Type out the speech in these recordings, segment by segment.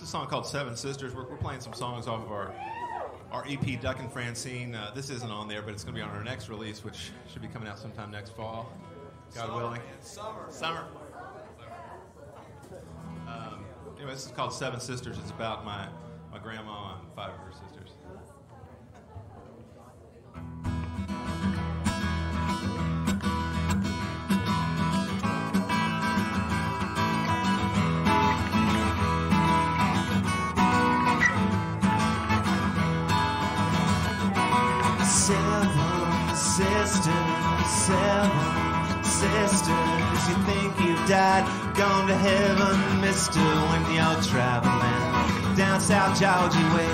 song called Seven Sisters. We're playing some songs off of our EP, Duck and Francine. This isn't on there, but it's going to be on our next release, which should be coming out sometime next fall, God willing. Summer. Anyway, this is called Seven Sisters. It's about my grandma and 5 of her sisters. Seven sisters, you think you've died, gone to heaven, mister, when you're traveling down South Georgia way.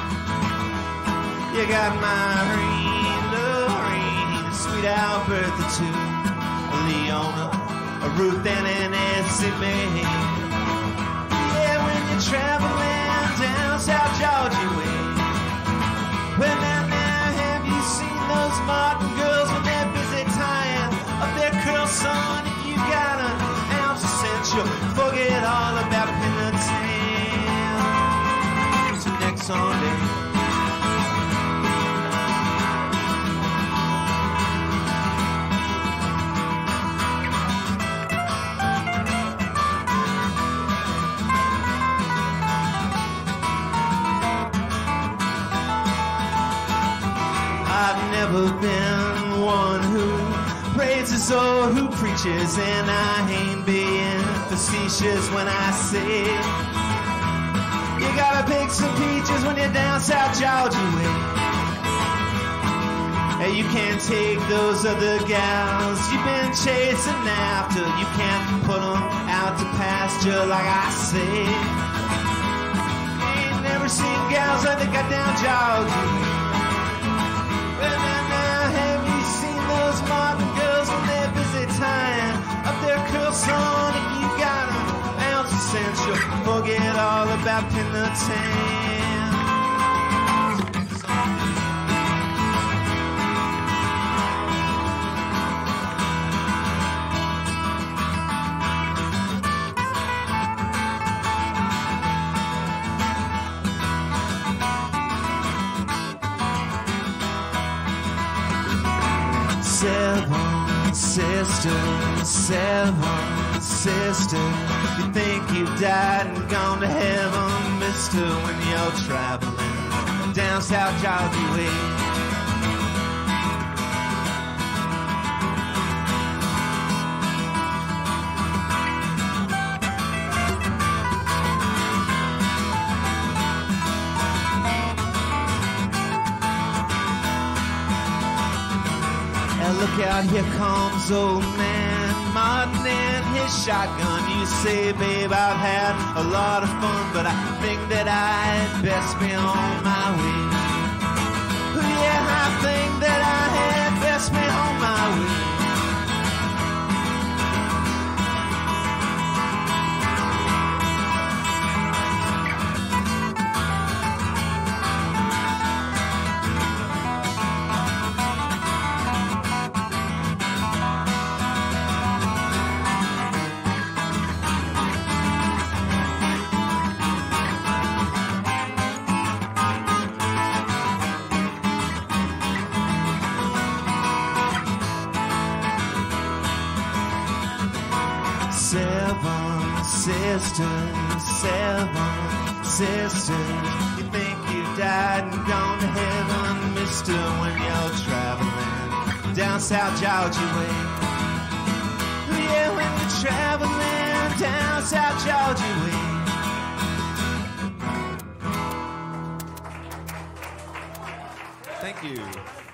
You got Maureen, Lorraine, sweet Alberta too, Leona, Ruth, and Essie Mae. Yeah, when you're traveling down South Georgia way. Well, now, have you seen those Martin girls when they're busy tying up their curls, son? If you got an ounce of sense, you'll forget all about penitence. Till next Sunday. I've never been one who praises or who preaches, and I ain't being facetious when I say you gotta pick some peaches when you're down South Georgia way. Hey, you can't take those other gals you've been chasing after. You can't put them out to pasture like I say. Ain't never seen gals like they got down Georgia. Have you seen those Martin girls when they're busy tying up their curls, son? If you got an ounce of sense, you'll forget all about penitence. Seven sisters, you think you've died and gone to heaven, mister, when you're traveling down South Georgia way. Look out, here comes old man Martin and his shotgun. You say, babe, I've had a lot of fun, but I think that I'd best be on my way. Yeah, I think that I had best be on my way. Seven sisters, you think you died and gone to heaven, mister, when you're traveling down South Georgia way. Yeah, when you're traveling down South Georgia way. Thank you.